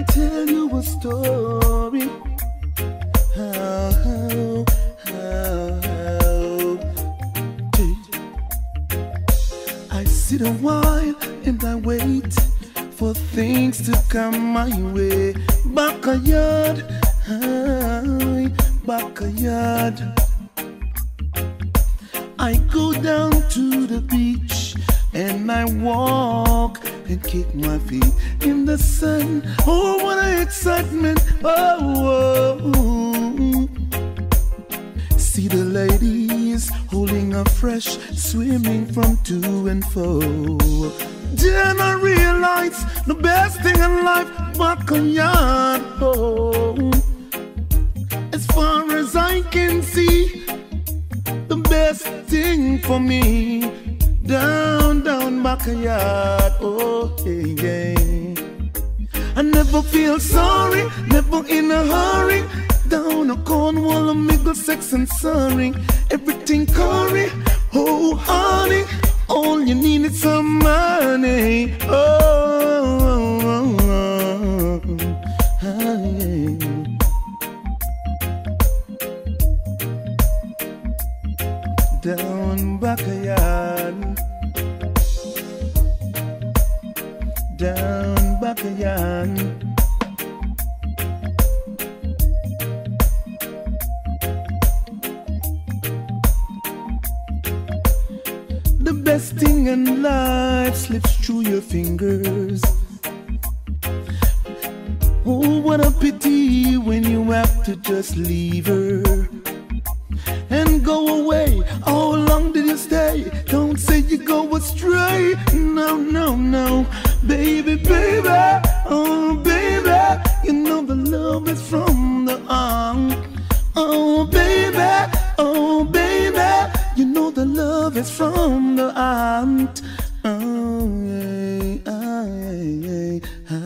tell you a story. How. I sit a while and I wait for things to come my way. Backyard, backyard. I go down to the beach and I walk and kick my feet in the sun. Oh, what an excitement! Oh. See the ladies holding a fresh, swimming from to and fro. Then I realize the best thing in life, backyard. Oh. As far as I can see, the best thing for me, down backyard. Oh, yeah. I never feel sorry, never in a hurry. Down a Cornwall, a Middlesex and Surrey, everything curry. Oh, honey, all you need is some money. Oh, yeah. Down backyard, down backyard. The best thing in life slips through your fingers. Oh, what a pity when you have to just leave her and go away. How long did you stay? Don't say you go astray. No, no, no. Baby, baby, oh baby, you know the love is from the arm. Oh baby, oh baby, you know the love is from the aunt. Oh, yeah, yeah, yeah.